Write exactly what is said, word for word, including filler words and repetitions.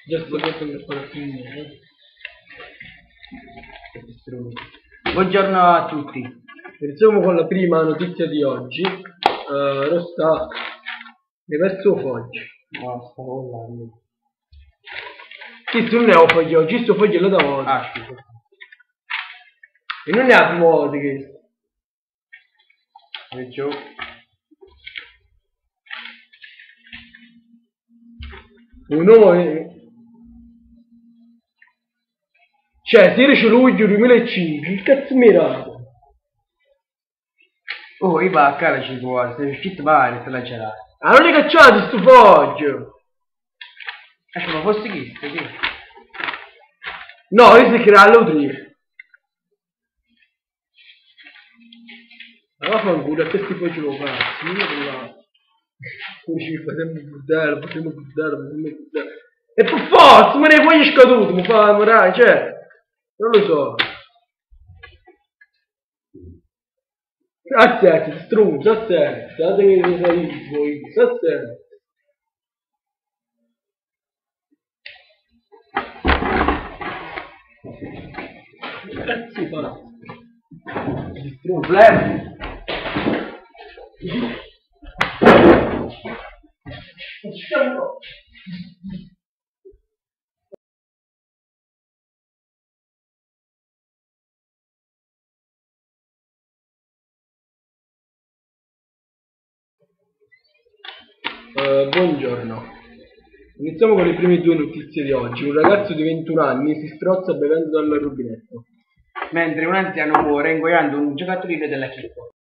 Già sto detto che farò finire. Buongiorno a tutti. Iniziamo con la prima notizia di oggi. Uh, Rosta ne verso foggi. No, stavo parlando. Sì, tu non ne ho fogli oggi, sto foglio da volta. Ah, sì. E non ne ha più volte che. E giù. Uno è... Cioè, sedici luglio duemilacinque, che cazzo mi rato? Oh, io va a casa ci vuole, sei uscito male, te la gelata. Ah, non è cacciato sto foglio! Ecco, ma fosse chi? Sì. No, io si crea l'autrice. Allora fa un culo, a questi fogli lo faccio, io non la... Come ci facciamo buttare, facciamo buttare, facciamo buttare. E per forza, ma ne fogli scaduti, mi fa morare, cioè... Non lo so. Aspetta, strunzo, aspetta, guardate che sei voi, aspetta. Che cazzo fa? Il problema. Uh, buongiorno. Iniziamo con le prime due notizie di oggi. Un ragazzo di ventuno anni si strozza bevendo dal rubinetto. Mentre un anziano muore ingoiando un giocattolino della Chippo.